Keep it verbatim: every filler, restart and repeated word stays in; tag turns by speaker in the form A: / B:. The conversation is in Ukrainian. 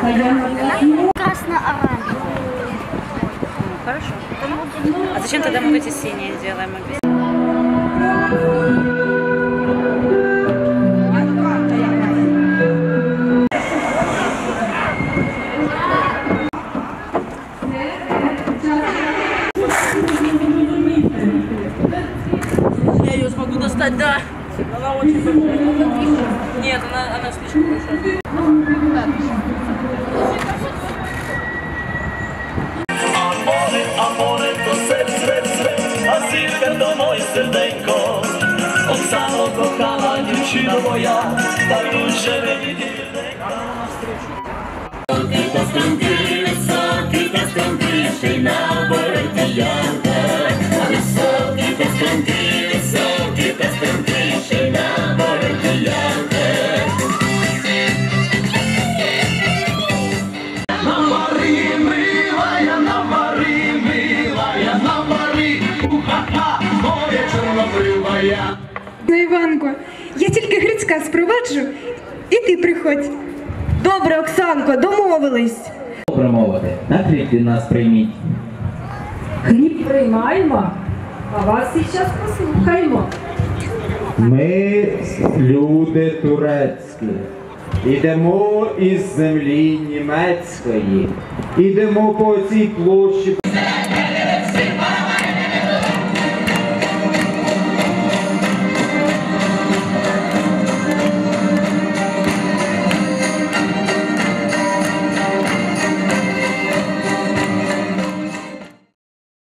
A: Красно-оранжевый.
B: Хорошо. А зачем тогда мы эти синие делаем? Я ее смогу достать, да. Она очень большая. Нет, она, она слишком большая.
C: Amore, to svet, svet, svet, a zirka to moj srdenko. Od samog kohala djevčino moja, da duše ne vidi neka. Kita strunki, kita strunki, šina bortijanka. Kita strunki, kita strunki, šina bortijanka.
D: Ну, Іванко, я тільки Грицька спроваджу, і ти приходь.
E: Добре, Оксанко, домовились.
F: Добре мовити, на хліб від нас прийміть.
G: Хліб приймаємо, а вас зараз послухаємо.
H: Ми люди турецькі, ідемо із землі німецької, ідемо по цій площі.